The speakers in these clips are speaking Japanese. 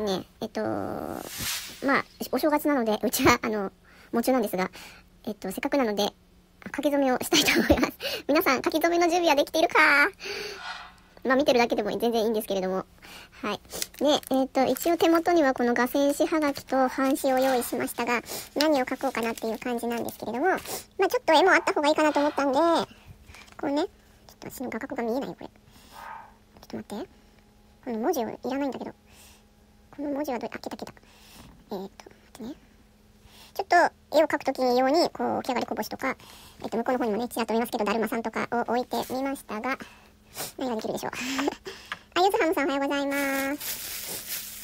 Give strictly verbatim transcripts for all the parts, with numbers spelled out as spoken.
ね、えっと、まあ、お正月なので、うちは、あの、夢中なんですが、えっと、せっかくなので、書き初めをしたいと思います。皆さん、書き初めの準備はできているか？まあ、見てるだけでも全然いいんですけれども。はい。で、えっと、一応手元にはこの画線紙はがきと半紙を用意しましたが、何を書こうかなっていう感じなんですけれども、まあ、ちょっと絵もあった方がいいかなと思ったんで、こうね、ちょっと私の画角が見えないよ、これ。ちょっと待って。この文字をいらないんだけど。この文字はどう、あ、来た来た。えーっと、待ってね。ちょっと絵を描くとき用に、こう、起き上がりこぼしとか、えっと、向こうの方にもね、ちらっと見ますけど、だるまさんとかを置いてみましたが、何ができるでしょう。あ、ゆずはむさんおはようございます。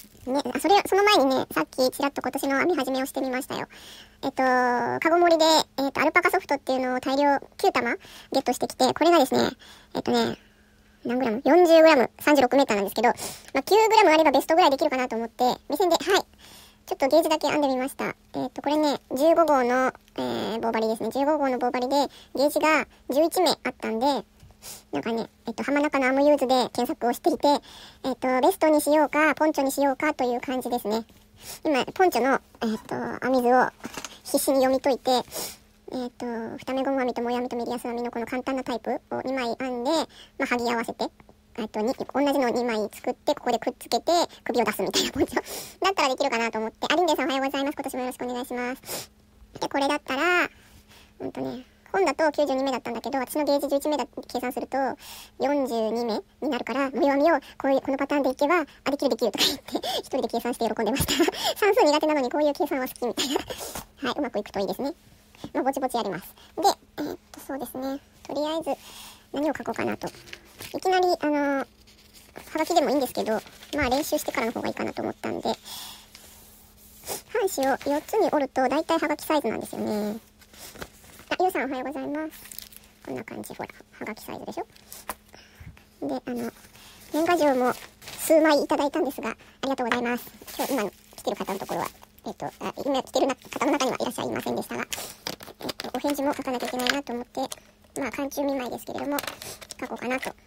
ね、あ、それ、その前にね、さっきちらっと今年の編み始めをしてみましたよ。えっと、カゴ盛りで、えっと、アルパカソフトっていうのを大量きゅうたまゲットしてきて、これがですね、えっとね、何グラム ?よんじゅうグラム、さんじゅうろくメーターなんですけど、まあ、きゅうグラムあればベストぐらいできるかなと思って、目線で、はい。ちょっとゲージだけ編んでみました。えっと、これね、じゅうごごうの、えー、棒針ですね。じゅうごごうの棒針で、ゲージがじゅういちめあったんで、なんかね、えっと、浜中のアムユーズで検索をしていて、えっと、ベストにしようか、ポンチョにしようかという感じですね。今、ポンチョの、えっと、編み図を必死に読み解いて、えっと、二目ゴム編みともや編みとメリヤス編みのこの簡単なタイプをにまい編んで、まあ、剥ぎ合わせて、えっと、に、同じのをにまい作って、ここでくっつけて、首を出すみたいなポンチョ。だったらできるかなと思って、あ、リンデンさんおはようございます。今年もよろしくお願いします。で、これだったら、ほんとね、本だときゅうじゅうにめだったんだけど、私のゲージじゅういちめだ計算すると、よんじゅうにめになるから、模様編みを、こういう、このパターンでいけば、あ、できるできるとか言って、一人で計算して喜んでました。算数苦手なのにこういう計算は好きみたいな。はい、うまくいくといいですね。まあ、ぼちぼちやります。で、えー、っと、そうですね。とりあえず、何を書こうかなと。いきなり、あのー、はがきでもいいんですけど、まあ練習してからの方がいいかなと思ったんで、半紙をよっつに折ると、だいたいはがきサイズなんですよね。あ、ゆうさんおはようございます。こんな感じ、ほら、はがきサイズでしょ。で、あの、年賀状も数枚いただいたんですが、ありがとうございます。今日、今来てる方のところは、えっと、あ今来てる方の中にはいらっしゃいませんでしたが、えっと、お返事も書かなきゃいけないなと思って、まあ、寒中見舞いですけれども、書こうかなと。あ、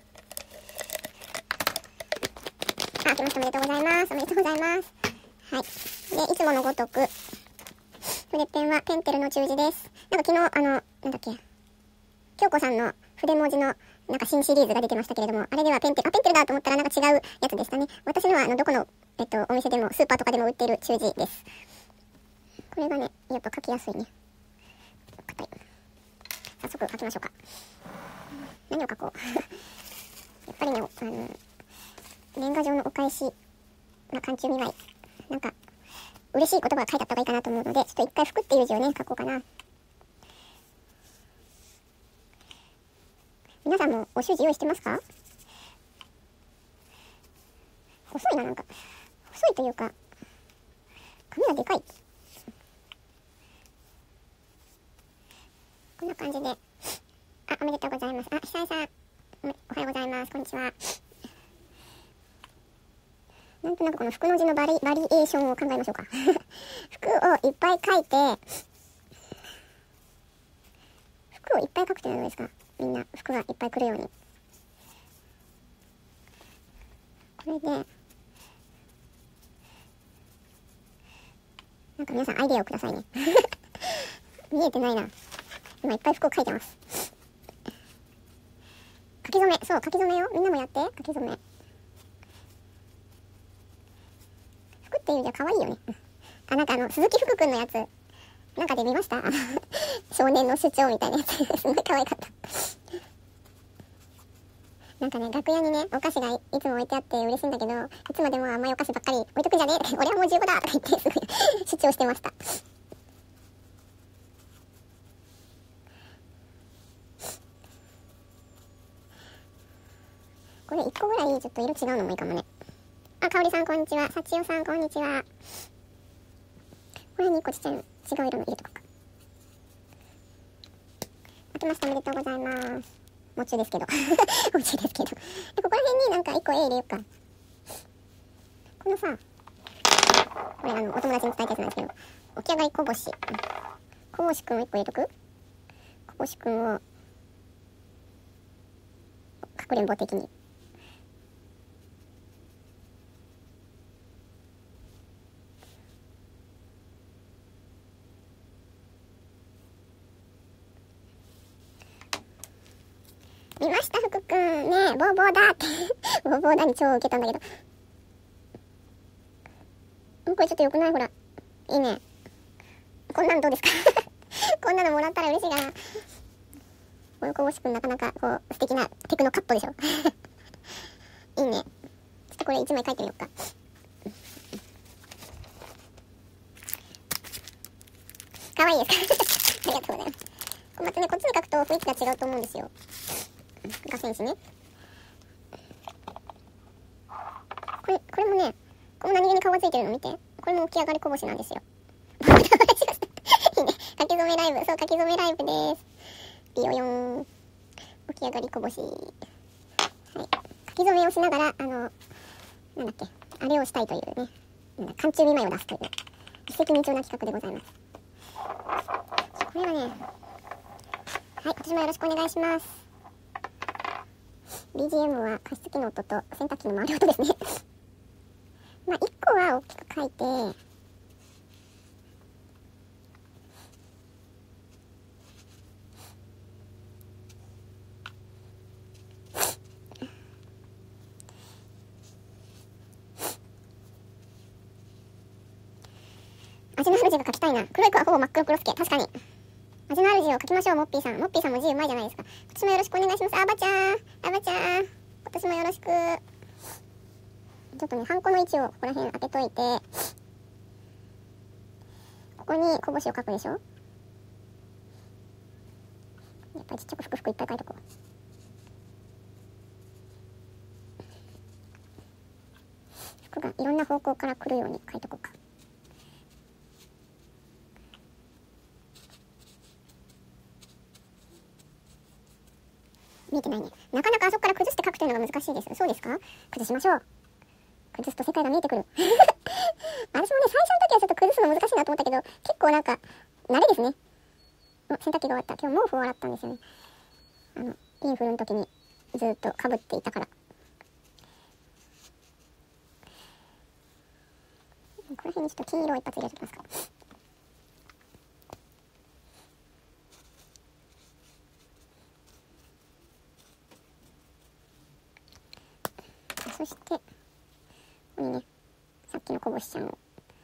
明けましておめでとうございます。おめでとうございます。はい。で、いつものごとく、筆ペンはペンテルの中字です。なんか昨日、あの、なんだっけ、京子さんの筆文字のなんか新シリーズが出てましたけれども、あれではペンテル、あ、ペンテルだと思ったらなんか違うやつでしたね。私のはあの、どこの、えっと、お店でも、スーパーとかでも売っている中字です。これがね、やっぱ書きやすいね。硬い。早速書きましょうか。何を書こう。やっぱりね、あの、年賀状のお返し、まあ、寒中見舞い。なんか、嬉しい言葉が書いてあった方がいいかなと思うので、ちょっと一回服っていう字をね、書こうかな。皆さんもお習字用意してますか？細いな、なんか。細いというか、紙がでかい。こんな感じで。あ、おめでとうございます。あ、久井さん、おはようございます。こんにちは。なんとなくこの服の字のバリ、バリエーションを考えましょうか。服をいっぱい書いて、服をいっぱい書くっていうのはどうですか？みんな服がいっぱい来るように。これで、なんか皆さんアイデアをくださいね。見えてないな。今いっぱい服を書いてます。書き初め、そう、書き初めよ。みんなもやって、書き初め。服っていうじゃ可愛いよね。あ、なんかあの、鈴木福くんのやつ、なんかで見ました？少年の主張みたいなやつ。すごい可愛かった。なんかね、楽屋にね、お菓子が い, いつも置いてあって嬉しいんだけど、いつまでも甘いお菓子ばっかり置いとくんじゃねえ俺はもうじゅうごだとか言って、すごい主張してました。これいっこぐらいちょっと色違うのもいいかもね。あ、かおりさんこんにちは。さちよさんこんにちは。これにいっこちっちゃいの、違う色の入れとくか。明けましておめでとうございます。夢中ですけど。夢中ですけど。で、ここら辺になんかいっこ絵入れようか。このさ、これあの、お友達に伝えたやつなんですけど、起き上がりこぼし。こぼしくんをいっこ入れとく？こぼしくんを、かくれんぼ的に。 うくんね、ボーボーだって。ボーボーだに超受けたんだけど。これちょっと良くない？ほら。いいね。こんなのどうですか？こんなのもらったら嬉しいかな。このこぼしくんなかなかこう素敵なテクノカットでしょ。いいね。ちょっとこれいちまい書いてみようか。かわいいですか？ありがとうございます。こまたね、こっちに書くと雰囲気が違うと思うんですよ。画線紙ね。これ、これもね、この何気に顔がついてるの見て。これも起き上がりこぼしなんですよ。いいね。書き初めライブ。そう、書き初めライブです。ビヨヨン。起き上がりこぼし。はい。書き初めをしながら、あの、なんだっけ、あれをしたいというね。寒中見舞いを出すという、一石二鳥な企画でございます。これはね、はい、今年もよろしくお願いします。ビージーエム は加湿器の音と洗濯機の回る音ですね。まあ、いっこは大きく書いて、味のある字が書きたいな。黒い子はほぼ真っ黒クロスケ。確かに。味のある字を書きましょう、モッピーさん。モッピーさんも字うまいじゃないですか。今年もよろしくお願いします。あばちゃん。あばちゃん。今年もよろしく。ちょっとね、ハンコの位置をここら辺当てといて、ここにこぼしを書くでしょ。やっぱりちっちゃくふくふくいっぱい書いとこう。服がいろんな方向から来るように書いとこうか。見えてないね。なかなかあそこから崩して書くというのが難しいです。そうですか？崩しましょう。崩すと世界が見えてくる。私もね、最初の時はちょっと崩すの難しいなと思ったけど、結構なんか、慣れですね。お、洗濯機が終わった。今日毛布を洗ったんですよね。あの、インフルの時にずっと被っていたから。この辺にちょっと金色を一発入れておきますか。そして、ここにね、さっきのこぼしちゃんを。こ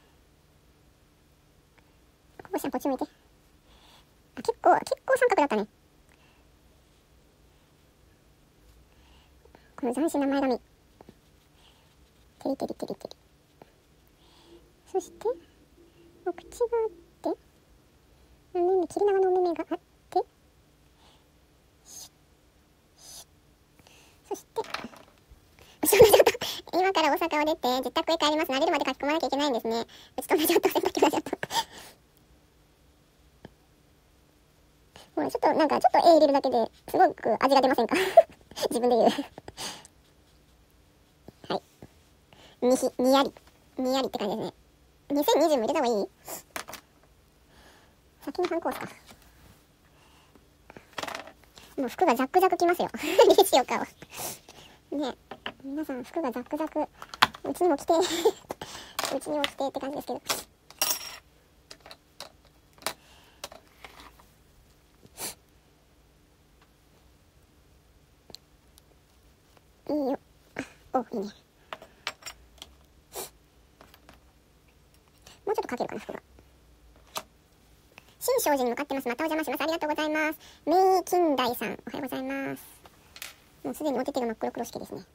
ぼしちゃんこっち向いて。あ、結構、結構三角だったね。この斬新な前髪。テリテリテリテリ。そして、お口があって、お目目、切り長のお目目があって、シュッシュッ。そして、後ろにちょっと、今から大阪を出て、自宅へ帰ります。慣れるまで書き込まなきゃいけないんですね。うちと同じ音を洗濯機がちょっと。もうちょっと、なんか、ちょっと絵入れるだけで、すごく味が出ませんか？自分で言う。はい。にひ、にやり。にやりって感じですね。にせんにじゅうも入れた方がいい？先にハンコ押すか。もう服がザックザクきますよ。どうしようか。ねえ、皆さん服がザックザク。うちにも来て。うちにも来てって感じですけど。いいよ。お、いいね。もうちょっとかけるかな、服が。新勝寺に向かってます。またお邪魔します。ありがとうございます。メイ近代さん、おはようございます。もうすでにお手手が真っ黒黒式ですね。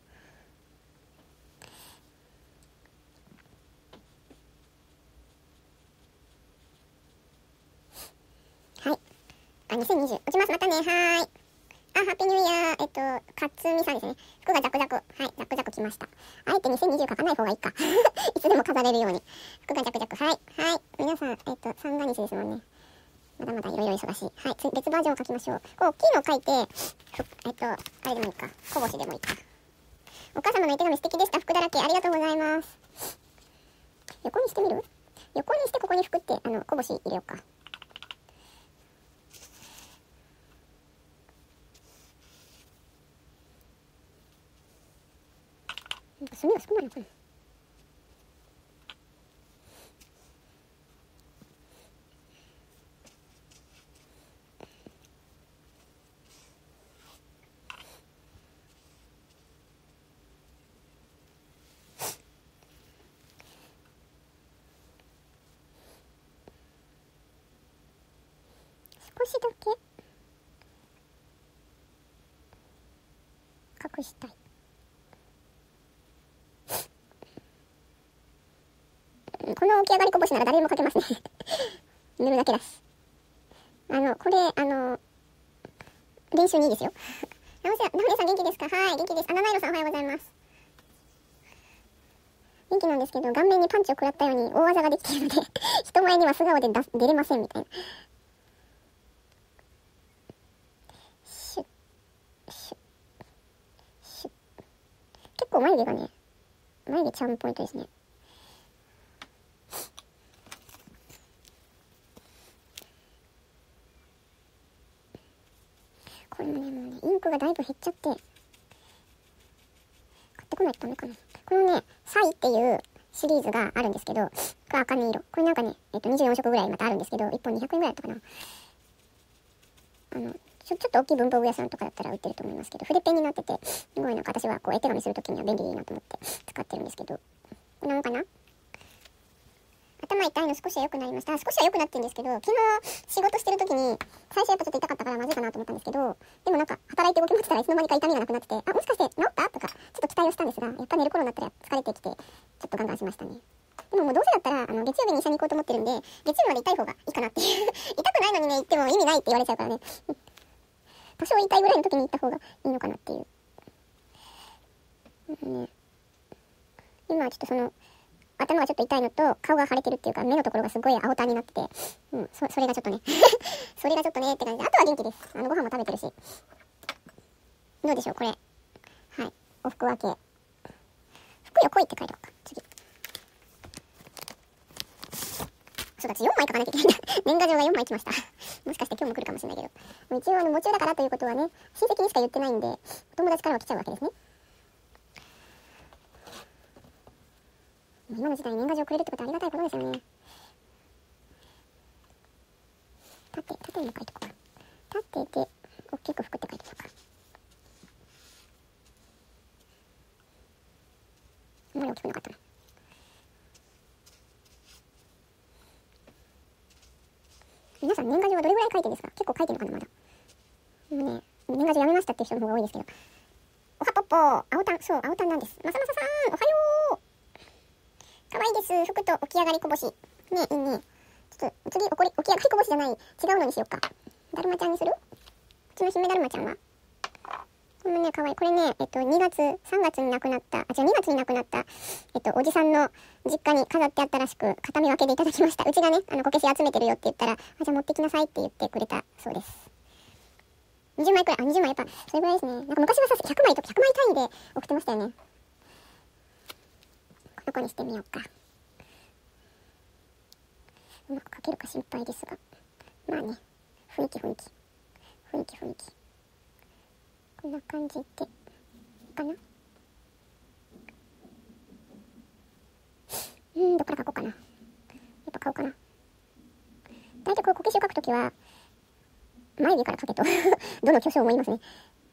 はい。あ、にせんにじゅう。落ちます。またね。はーい。あ、ハッピーニューイヤー。えっと、かつみさんですね。服がザクザク。はい、ザクザクきました。あえてにせんにじゅう書かない方がいいか。いつでも飾れるように。服がザクザク。はい。はい。皆さん、えっと、三が日ですもんね。まだまだいろいろ忙しい。はい。別バージョンを書きましょう。こう、大きいのを書いて、えっと、あれでもいいか。こぼしでもいいか。お母様の絵手紙素敵でした。服だらけ。ありがとうございます。横にしてみる？横にしてここに服って、あの、こぼし入れようか。なんか墨が少ないのかな。 だけ隠したい。この起き上がりこぼしなら誰でも書けますね塗るだけだし。あのこれあの練習にいいですよナムさん元気ですか？はい、元気です。あ、七色さんおはようございます。元気なんですけど、顔面にパンチを食らったように大技ができているので人前には素顔で出出れませんみたいな。シュッシュッシュッ。結構眉毛がね、眉毛チャームポイントですね。これもね、もうね、インクがだいぶ減っちゃって、買ってこないとダメかな。このね、サイっていうシリーズがあるんですけど、これ赤身色。これなんかね、えっと、にじゅうよん色ぐらいまたあるんですけど、いっぽんにひゃくえんぐらいだったかな。あの、ちょ、ちょっと大きい文房具屋さんとかだったら売ってると思いますけど、筆ペンになってて、すごいなんか私はこう、絵手紙するときには便利なと思って使ってるんですけど、これなのかな？頭痛いの少しは良くなりました。少しは良くなってるんですけど、昨日仕事してる時に、最初やっぱちょっと痛かったからまずいかなと思ったんですけど、でもなんか働いて動き回ってたらいつの間にか痛みがなくなってて、あ、もしかして治ったとか、ちょっと期待をしたんですが、やっぱ寝る頃になったら疲れてきて、ちょっとガンガンしましたね。でももうどうせだったら、あの、月曜日に医者に行こうと思ってるんで、月曜日まで痛い方がいいかなっていう。痛くないのにね、行っても意味ないって言われちゃうからね。多少痛いぐらいの時に行った方がいいのかなっていう。ね、今はちょっとその、頭がちょっと痛いのと顔が腫れてるっていうか目のところがすごい青タンになってて、うん、そ, それがちょっとねそれがちょっとねって感じで、あとは元気です。あのご飯も食べてるし。どうでしょうこれ。はい、お服分け。服よ来いって書いておくか。次。そうだ、よんまい書かなきゃいけないんだ年賀状がよんまい来ましたもしかして今日も来るかもしれないけど、一応あの夢中だからということはね、親戚にしか言ってないんで、お友達からは来ちゃうわけですね。今の時代に年賀状くれるってことはありがたいことですよね。縦、縦にも書いとこうか。縦で、大きく服って書いておこうか。あんまり大きくなかったな。皆さん年賀状はどれぐらい書いてるんですか？結構書いてるのかな、まだ。もうね、年賀状やめましたっていう人の方が多いですけど。おはぽっぽー、青タン、そう、青タンなんです。まさまささーん、おはよー。かわいいです。服と起き上がりこぼし。ね、いいね。ちょっと次おこり起き上がりこぼしじゃない、違うのにしようか。だるまちゃんにする？うちの姫だるまちゃんはこれもね、かわいい。これね、えっと、にがつ、さんがつに亡くなった、あ、違う、にがつに亡くなった、えっと、おじさんの実家に飾ってあったらしく、形見分けでいただきました。うちがね、あの、こけし集めてるよって言ったら、あ、じゃあ持ってきなさいって言ってくれたそうです。にじゅうまいくらい、あ、にじゅうまい、やっぱ、それぐらいですね。なんか昔はさ、ひゃくまいとかひゃくまい単位で送ってましたよね。この子にしてみようか。うまく書けるか心配ですが。まあね、雰囲気雰囲気。雰囲気雰囲気。こんな感じで、かな。うーん、どっから書こうかな。やっぱ顔かな。大体こう、こけしを書くときは、眉毛から書けと。どの巨匠も言いますね。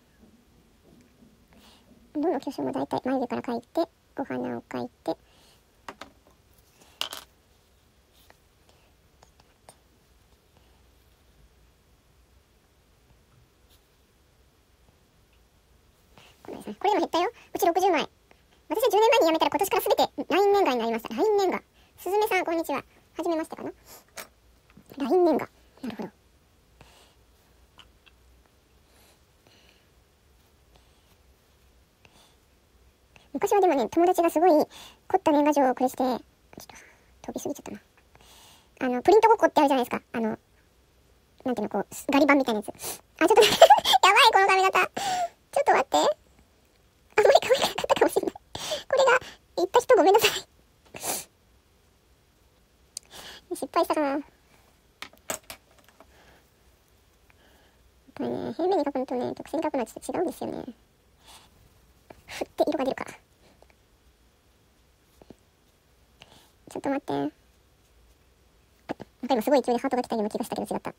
どの巨匠も大体眉毛から書いて、お花を描いて、これでも減ったよ。うちろくじゅうまい。私はじゅうねんまえに辞めたら今年からすべて ライン 年賀になりました。ライン 年賀。すずめさん、こんにちは。はじめましてかな。ライン 年賀。なるほど。昔はでもね、友達がすごい凝った年賀状をくれして、ちょっと飛びすぎちゃったな。あの、プリントごっこってあるじゃないですか。あの、なんていうの、こう、ガリ版みたいなやつ。あ、ちょっとやばい、この髪型。ちょっと待って。あんまり可愛くなかったかもしれない。これが、言った人ごめんなさい。失敗したかな。やっぱりね、平面に描くのとね、曲線に描くのはちょっと違うんですよね。ふって色が出るから。ちょっと待って。なんか今すごい勢いでハートが来たような気がしたけど違った。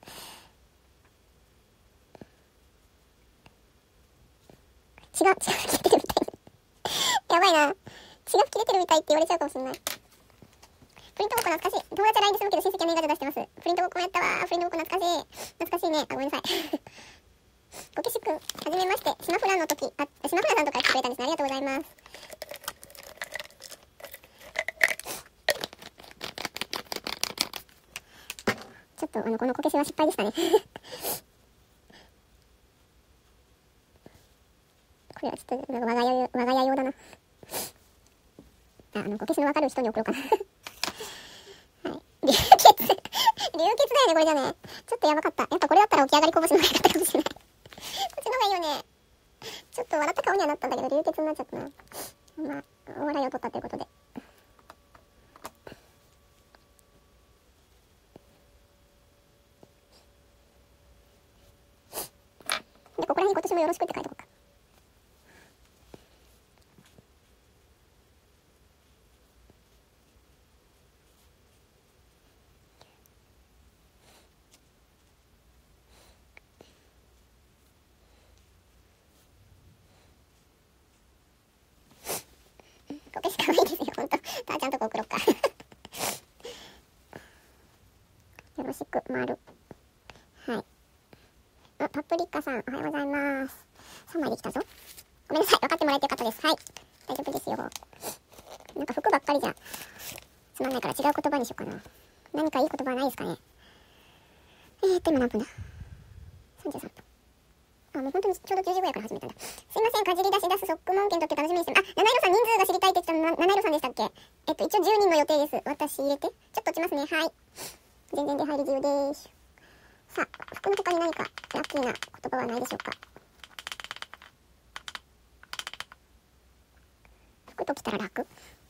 血が、血が吹き出てるみたい。やばいな。血が吹き出てるみたいって言われちゃうかもしれない。 プリントごっこ懐かしい。友達は ライン でするけど親戚は年賀状出してます。プリントごっこもやったわ。プリントごっこ懐かしい。懐かしいね。あ、ごめんなさい。こけしくん、はじめまして。スマフランの時、あ、スマフランさんとか来てくれたんですね。ありがとうございます。ちょっと、あの、このこけしは失敗でしたね。これはちょっと、なんか我が家用、我が家用だな。あ、あの、こけしのわかる人に送ろうかな。はい。流血。流血だよね、これじゃね。ちょっとやばかった。やっぱこれだったら起き上がりこぼしの方が良かったかもしれない。こっちの方がいいよね。ちょっと笑った顔にはなったんだけど、流血になっちゃったな。まあ、お笑いを取ったということで。で、ここら辺今年もよろしくって書いとこうか。こけし可愛いですよ、ほんと。たーちゃんとこ送ろっか。よろしく、丸。はい。あ、パプリカさん、おはようございます。さんまいできたぞ。ごめんなさい、分かってもらえてよかったです。はい。大丈夫ですよ。なんか服ばっかりじゃつまんないから違う言葉にしようかな。何かいい言葉ないですかね。えーっと、今何分だ ?さんじゅうさん 分。あ、もう本当にちょうどじゅうじぐらいから始めたんだ。すいません、かじり出し出すソックモン券取って楽しみにしてます。あ、七色さん人数が知りたいって言ってたの、七色さんでしたっけ？えっと、一応じゅうにんの予定です。私入れて。ちょっと落ちますね。はい。全然出入り自由です。さあ、服の他に何かラッキーな言葉はないでしょうか。服ときたら楽。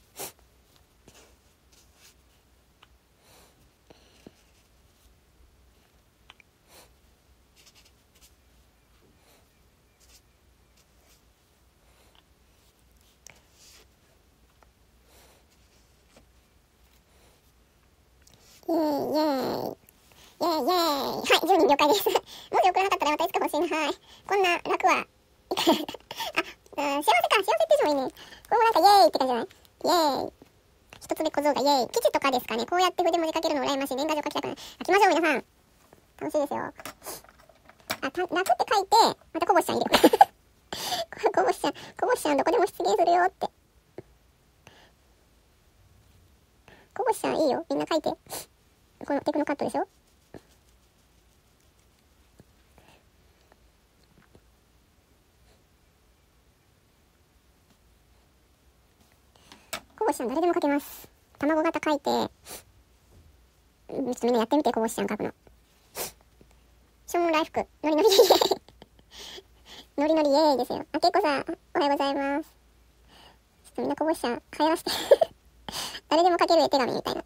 イェーイイェーイイェーイイェーイ。はい、じゅうにん了解です。もし送らなかったらまたいつか欲しいな。はい。こんな楽は、いかない。あ、うん、幸せか。幸せって言ってもいいね。これもなんかイェーイって感じじゃない？イェーイ。一つ目小僧がイェーイ。基地とかですかね。こうやって筆文字書けるの羨ましい。年賀状書きたくない。書きましょう、皆さん。楽しいですよ。あ、た、楽って書いて、またこぼしちゃん入れる。こぼしちゃん、こぼしちゃんどこでも出現するよって。こぼしちゃんいいよ。みんな書いて。このテクノカットでしょ。こぼしちゃん誰でも書けます。卵型書いて、ちょっとみんなやってみて、こぼしちゃん書くの。ショーンライフク、ノリノリイエーイ。ノリノリイエーイですよ。あ、けいこさん、おはようございます。ちょっとみんなこぼしちゃん帰らして。誰でも書ける絵手紙みたいな。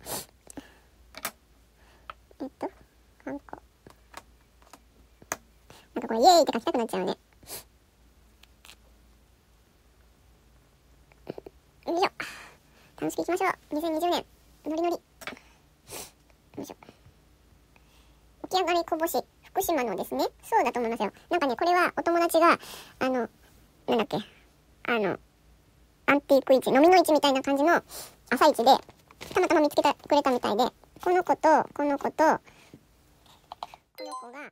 えっと、ハンコ。なんかこれイエーイって書きたくなっちゃうね。よいしょ。楽しくいきましょう。にせんにじゅうねん。ノリノリ。よいしょ。起き上がりこぼし。福島のですね。そうだと思いますよ。なんかね、これはお友達が、あの、なんだっけ。あの、アンティーク市、飲みの市みたいな感じの朝市で、たまたま見つけてくれたみたいで、この子と、この子と、この子が、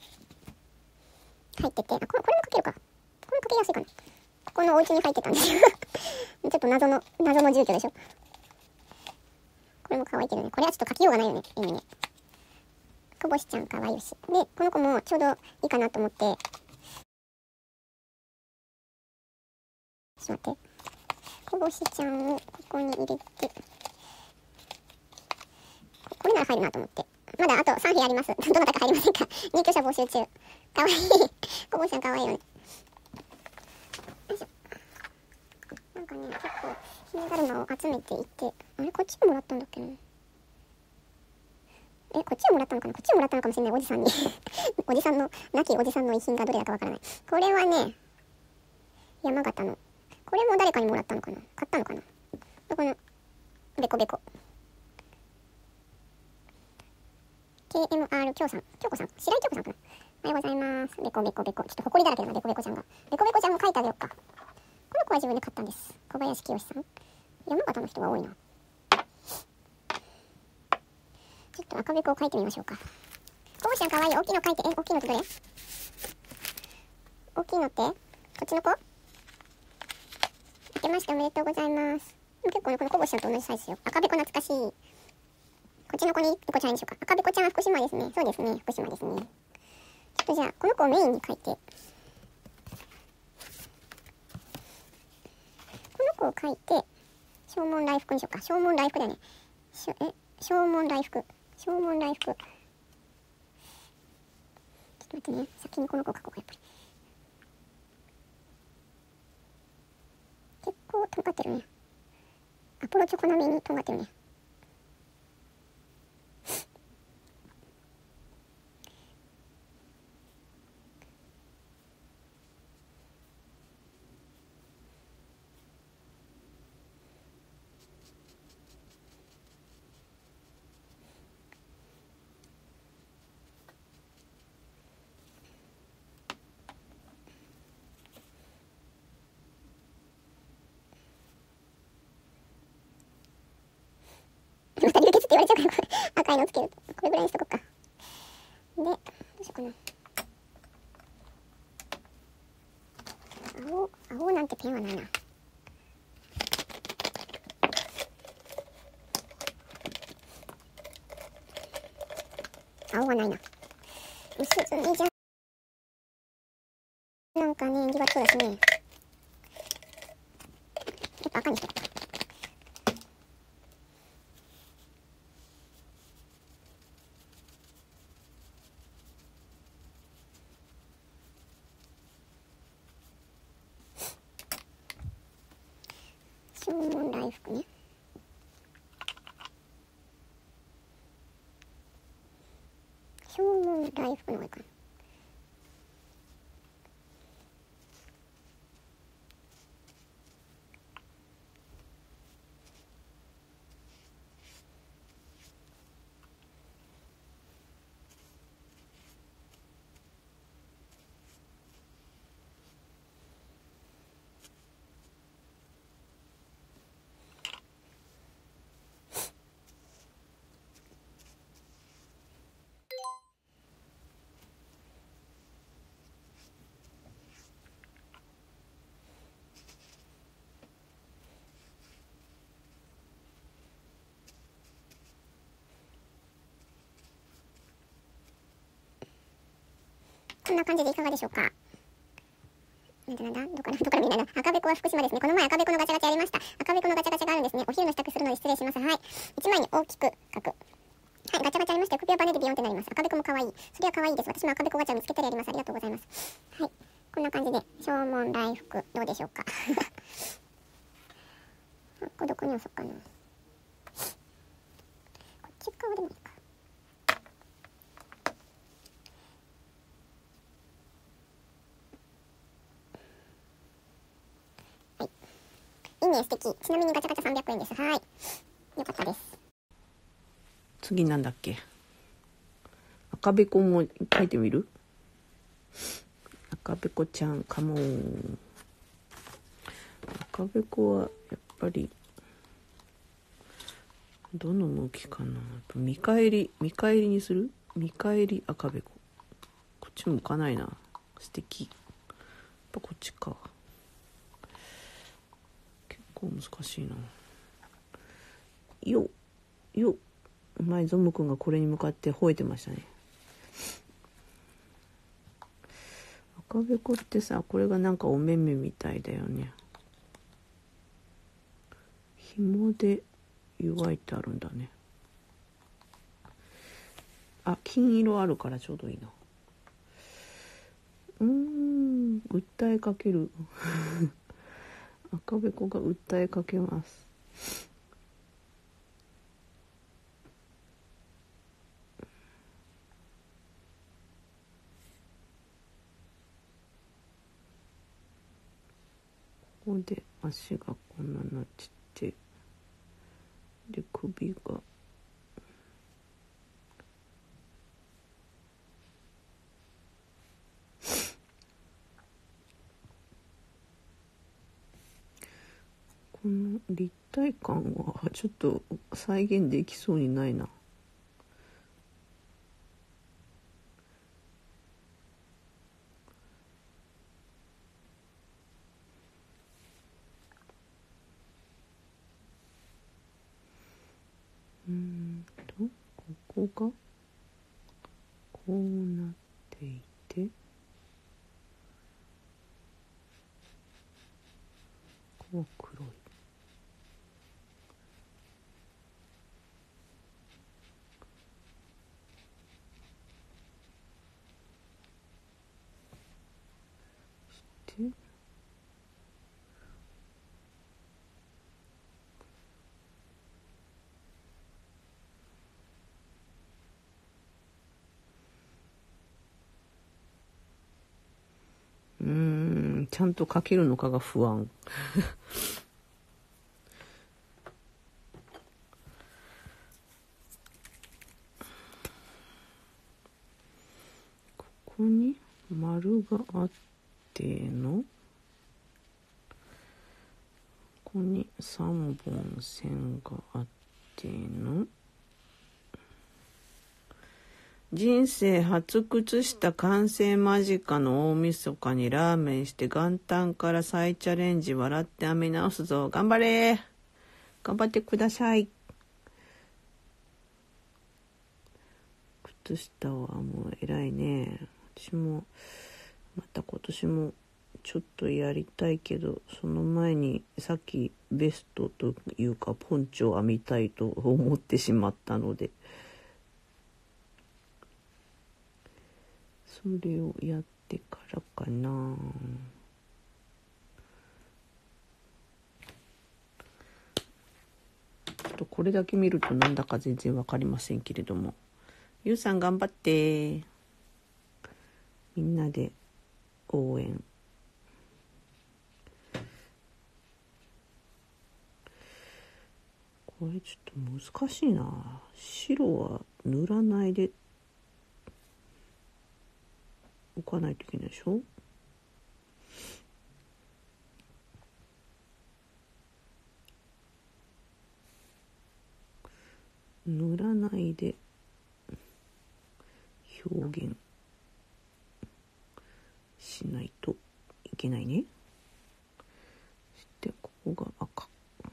入ってて、あ、これ、これもかけるか。これもかけやすいかな。ここのお家に入ってたんですよ。ちょっと謎の、謎の住居でしょ。これも可愛いけどね。これはちょっと書きようがないよね。意味ね。こぼしちゃん可愛いし。で、この子もちょうどいいかなと思って。ちょっと待って。こぼしちゃんをここに入れて。これなら入るなと思って。まだあとさん部屋あります。どなたか入りませんか？入居者募集中。かわいい。こぼしちゃんかわいいよね。よいしょ。なんかね、結構、ひねだるまを集めていて。あれ、こっちももらったんだっけな。え、こっちをもらったのかな？こっちをもらったのかもしれない。おじさんに。おじさんの、亡きおじさんの遺品がどれだかわからない。これはね、山形の。これも誰かにもらったのかな？買ったのかな？この、ベコベコ。ケーエムアール 京さん。京子さん。白井京子さんかな？おはようございます。ベコベコベコ。ちょっと埃だらけだな、ベコベコちゃんが。ベコベコちゃんも書いてあげようか。この子は自分で買ったんです。小林清さん。山形の人が多いな。 ちょっと赤べこを描いてみましょうか。こぼしちゃんかわいい。大きいの描いて。え、大きいのってどれ？大きいのってこっちの子？明けましておめでとうございます。結構ね、このこぼしちゃんと同じサイズよ。赤べこ懐かしい。こっちの子にいっこちゃんにしようか。赤べこちゃんは福島ですね。そうですね。福島ですね。ちょっとじゃあ、この子をメインに描いて。この子を描いて、正門来福にしようか。正門来福だね。しょえ、正門来福。正門来福。ちょっと待ってね。先にこの子を描こうか、やっぱり。結構とんがってるね。アポロチョコ並みにとんがってるね。二人受けつって言われちゃうから、赤いのつけると。これぐらいにしとこうか。で、どうしようかな。青、青なんてペンはないな。青はないな。薄墨じゃなんかね、縁起悪そうだしね。やっぱ赤にしとこうか。正門来福ね。正門来福の方がいいかな。こんな感じでいかがでしょうか。なんだなんだどこからどこから見ないな。赤べこは福島ですね。この前赤べこのガチャガチャやりました。赤べこのガチャガチャがあるんですね。お昼の支度するので失礼します。はい。一枚に大きく書く。はい、ガチャガチャありましたよ。首はバネでビヨンってなります。赤べこも可愛い。それは可愛いです。私も赤べこガチャ見つけたらやります。ありがとうございます。はい。こんな感じで、正門来福、どうでしょうか。これどこに押そうかな。こっち側でもいいか。はい。いいね、素敵。ちなみにガチャガチャさんびゃくえんです。はい。よかったです。 次なんだっけ。赤べこも書いてみる？赤べこちゃんカモン。赤べこはやっぱりどの向きかな。見返り見返りにする？見返り赤べこ。こっち向かないな。素敵。やっぱこっちか。結構難しいな。よよ前ゾムくんがこれに向かって吠えてましたね。赤べこってさ、これがなんかお目目みたいだよね。紐で湯がいてあるんだね。あ、金色あるからちょうどいいな。うーん、訴えかける。赤べこが訴えかけます。ここで足がこんなになってて、で首がこの立体感はちょっと再現できそうにないな。 こは黒い。そしてうーんちゃんと描けるのかが不安。ここに丸があっての、ここにさんぼん線があっての、人生初靴下完成間近の大晦日にラーメンして元旦から再チャレンジ、笑って編み直すぞ。頑張れ、頑張ってください。靴下はもう偉いね。私もまた今年もちょっとやりたいけど、その前にさっきベストというかポンチョを編みたいと思ってしまったので、それをやってからかな。ちょっとこれだけ見るとなんだか全然わかりませんけれども、ゆうさん頑張って、みんなで応援。これちょっと難しいな。白は塗らないで置かないといけないでしょ。塗らないで表現しないといけないね。そしてここが赤。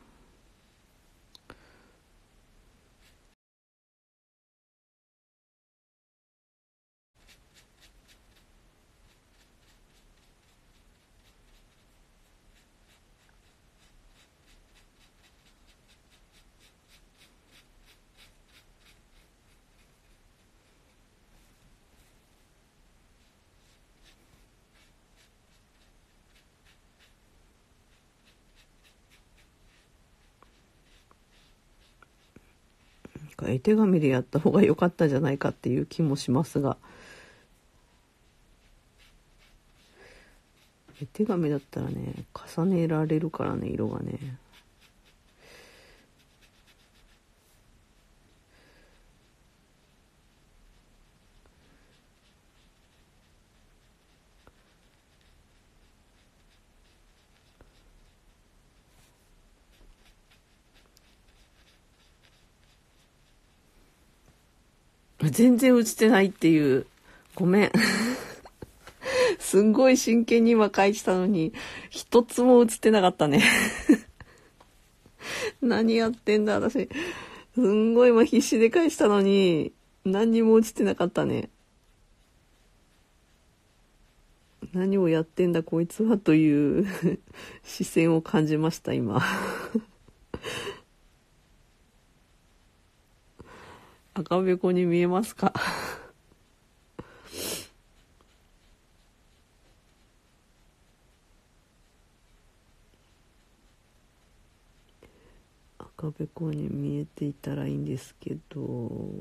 絵手紙でやった方が良かったんじゃないかっていう気もしますが、絵手紙だったらね重ねられるからね、色がね。全然写ってないっていう、ごめん。すんごい真剣に今描いてたのに一つも写ってなかったね。何やってんだ私。すんごい今必死で描いてたのに何にも写ってなかったね。何をやってんだこいつはという視線を感じました今。赤べこに見えますか？赤べこに見えていたらいいんですけど、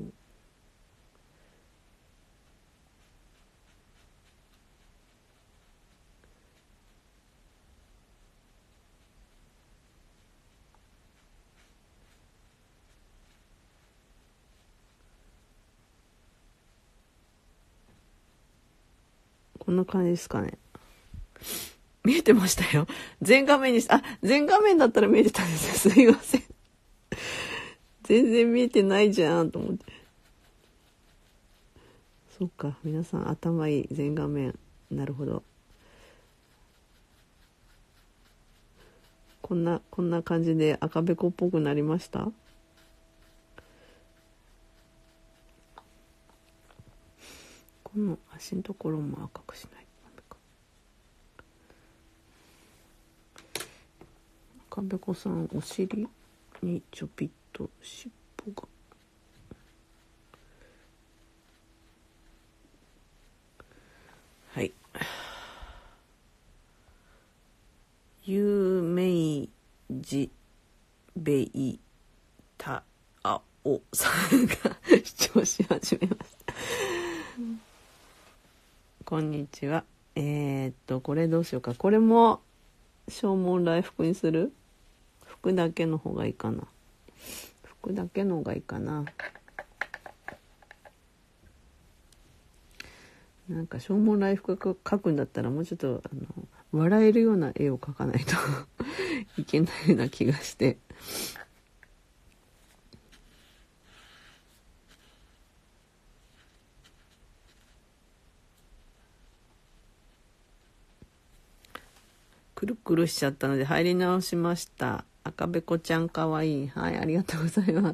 こんな感じですかね。見えてましたよ。全画面にし、あ、全画面だったら見えてたんですよ。すいません。全然見えてないじゃんと思って。そっか、皆さん頭いい。全画面。なるほど。こんな、こんな感じで赤べこっぽくなりました？この足のところも赤くしないとダメか。 赤べこさんお尻にちょぴっと尻尾がはい。有名児べいたあおさんが視聴し始めましたこんにちは。えー、っとこれどうしようか。これも小問来福にする？福だけの方がいいかな。福だけの方がいいかな。なんか小問来福描くんだったらもうちょっとあの笑えるような絵を描かないといけないような気がして。くるくるしちゃったので入り直しました。赤べこちゃんかわいい。はい、ありがとうございます。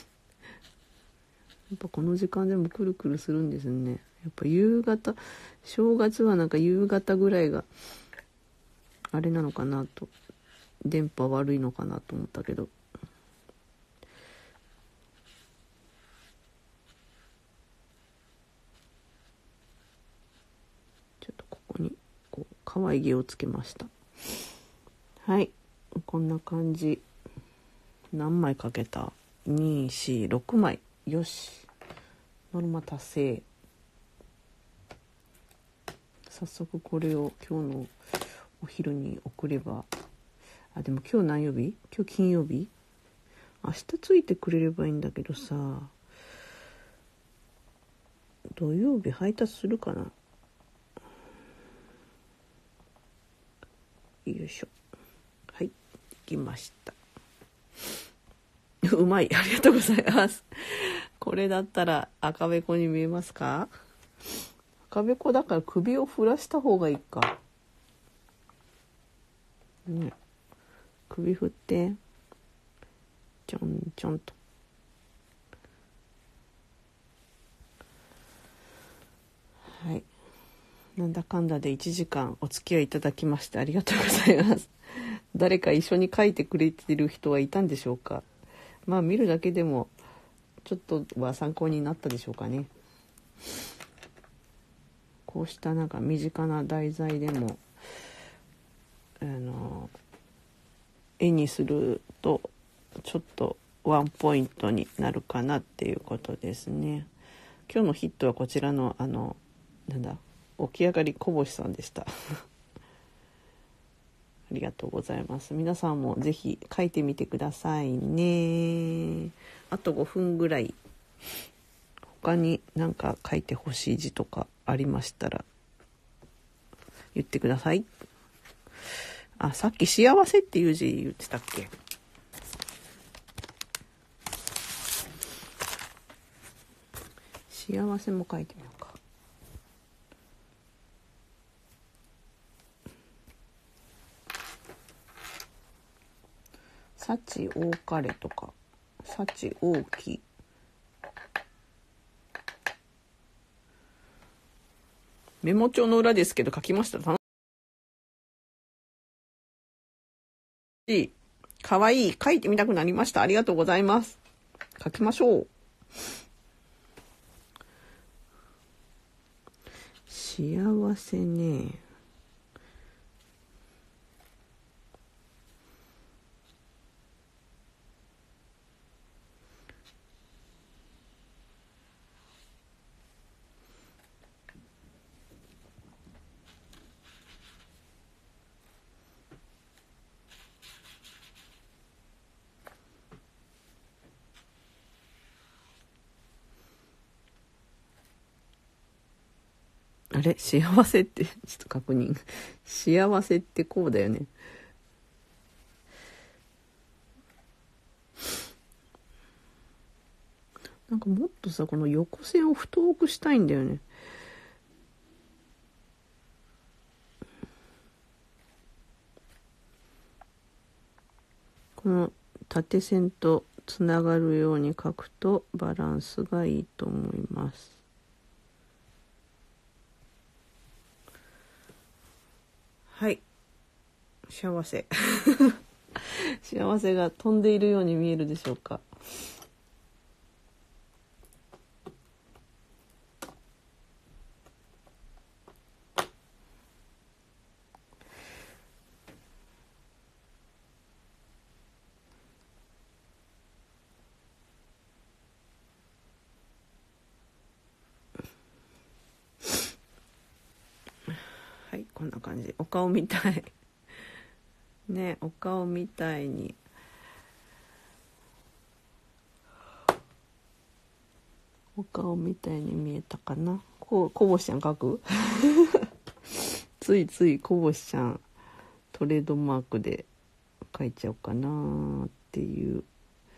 やっぱこの時間でもくるくるするんですね。やっぱ夕方、正月はなんか夕方ぐらいがあれなのかなと、電波悪いのかなと思ったけど、ちょっとここにこう可愛げをつけました。はい、こんな感じ。何枚かけた？に、よん、ろくまい。よし、ノルマ達成。早速これを今日のお昼に送れば、あ、でも今日何曜日？今日金曜日？明日ついてくれればいいんだけどさ、土曜日配達するかな。よいしょ。はい、できました。うまい、ありがとうございます。これだったら赤べこに見えますか？赤べこだから首を振らした方がいいか。ね、首振って、ちょんちょんと。はい。なんだかんだでいちじかんお付き合いいただきましてありがとうございます。誰か一緒に書いてくれてる人はいたんでしょうか。まあ見るだけでもちょっとは参考になったでしょうかね。こうしたなんか身近な題材でもあの絵にするとちょっとワンポイントになるかなっていうことですね。今日のヒットはこちらのあのなんだ起き上がりこぼしさんでしたありがとうございます。皆さんもぜひ書いてみてくださいね。あとごふんぐらい。他に何か書いてほしい字とかありましたら言ってください。あ、さっき幸せっていう字言ってたっけ？幸せも書いてみようか。幸多かれとか、幸大き。メモ帳の裏ですけど書きました。楽しい。かわいい。書いてみたくなりました。ありがとうございます。書きましょう。幸せね。あれ幸せってちょっと確認。幸せってこうだよね。なんかもっとさこの横線を太くしたいんだよね。この縦線とつながるように書くとバランスがいいと思います。はい、幸せ幸せが飛んでいるように見えるでしょうか。はい、こんな感じ。お顔みたいね、お顔みたいにお顔みたいに見えたかな。こうこぼしちゃん描くついついこぼしちゃんトレードマークで描いちゃおうかなっていう。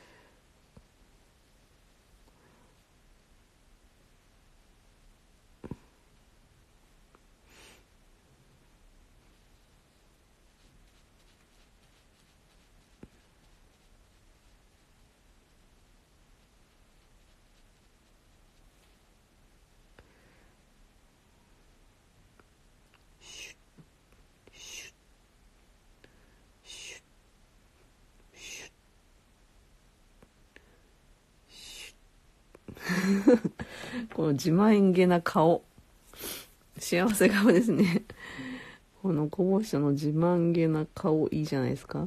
この自慢げな顔、幸せ顔ですね。このこぼしの自慢げな顔、いいじゃないですか。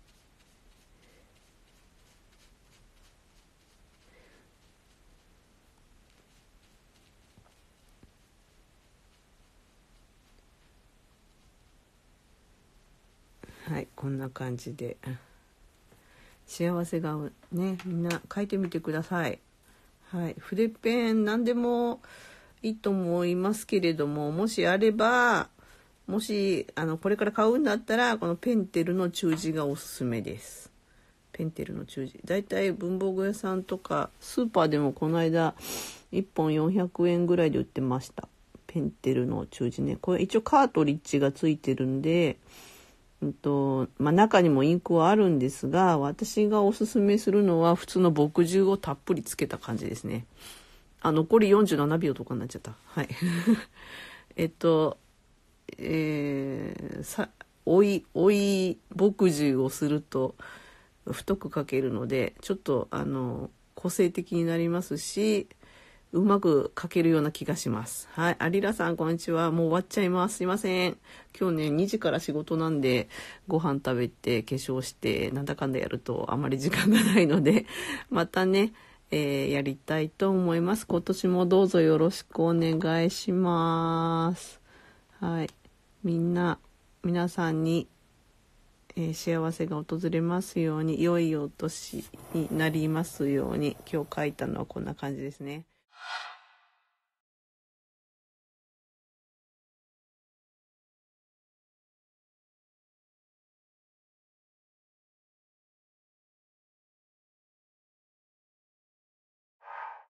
はい、こんな感じで幸せ顔ね、みんな描いてみてください。はい、筆ペン何でもいいと思いますけれども、もしあれば、もしあのこれから買うんだったらこのペンテルの中字がおすすめです。ペンテルの中字、だいたい文房具屋さんとかスーパーでもこの間いっぽんよんひゃくえんぐらいで売ってました。ペンテルの中字ね。これ一応カートリッジがついてるんで、うんとまあ、中にもインクはあるんですが、私がおすすめするのは普通の墨汁をたっぷりつけた感じですね。あ、残りよんじゅうななびょうとかになっちゃった。はいえっとえー、さ追い追い墨汁をすると太く描けるので、ちょっとあの個性的になりますし、うまく描けるような気がします。はい、アリラさんこんにちは。もう終わっちゃいます。すいません。今日ねにじから仕事なんで、ご飯食べて化粧してなんだかんだやるとあまり時間がないのでまたね、えー、やりたいと思います。今年もどうぞよろしくお願いします。はい、みんな皆さんに、えー、幸せが訪れますように、良いお年になりますように。今日書いたのはこんな感じですね。